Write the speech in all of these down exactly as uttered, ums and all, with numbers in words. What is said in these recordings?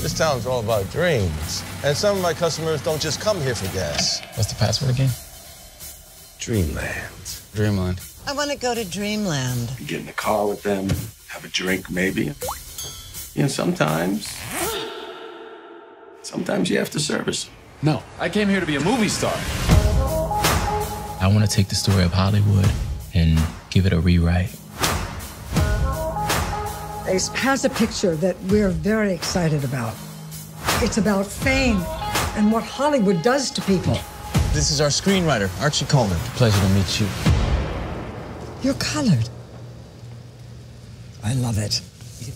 This town's all about dreams. And some of my customers don't just come here for gas. What's the password again? Dreamland. Dreamland. I want to go to Dreamland. You get in the car with them, have a drink maybe. You know, sometimes, sometimes you have to service them. No, I came here to be a movie star. I want to take the story of Hollywood and give it a rewrite. Ace has a picture that we're very excited about. It's about fame and what Hollywood does to people. This is our screenwriter, Archie Coleman. Pleasure to meet you. You're colored. I love it.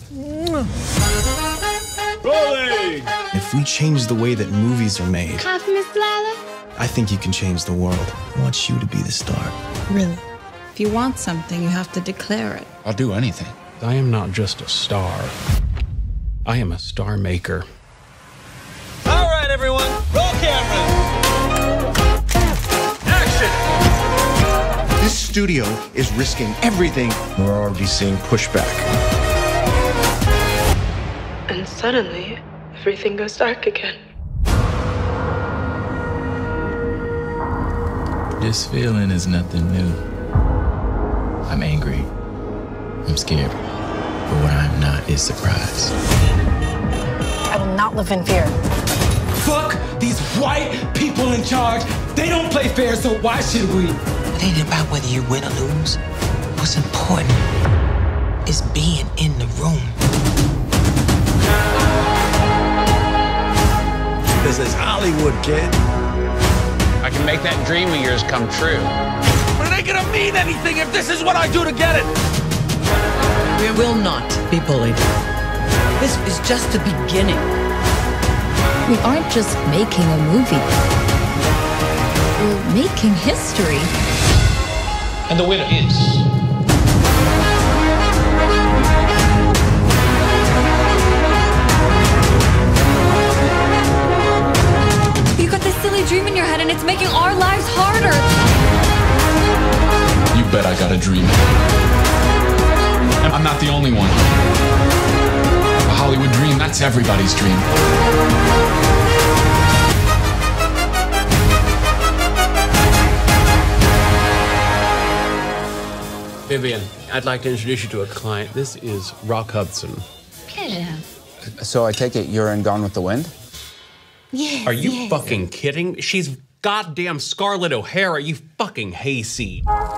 Rolling! If we change the way that movies are made, Coffee, Miss Lila? I think you can change the world. I want you to be the star. Really? If you want something, you have to declare it. I'll do anything. I am not just a star. I am a star maker. All right, everyone, roll cameras. Action! This studio is risking everything. We're already seeing pushback. And suddenly, everything goes dark again. This feeling is nothing new. I'm angry. I'm scared. But what I'm not is surprised. I will not live in fear. Fuck these white people in charge. They don't play fair, so why should we? It ain't about whether you win or lose. What's important is being in the room. This is Hollywood, kid. I can make that dream of yours come true. But it ain't gonna mean anything if this is what I do to get it. We will not be bullied. This is just the beginning. We aren't just making a movie. We're making history. And the winner is... You got this silly dream in your head and it's making our lives harder. You bet I got a dream. I'm not the only one. A Hollywood dream, that's everybody's dream. Vivian, I'd like to introduce you to a client. This is Rock Hudson. Pleasure. So I take it you're in Gone with the Wind? Yes. Are you yes. fucking kidding? She's goddamn Scarlett O'Hara, you fucking hayseed.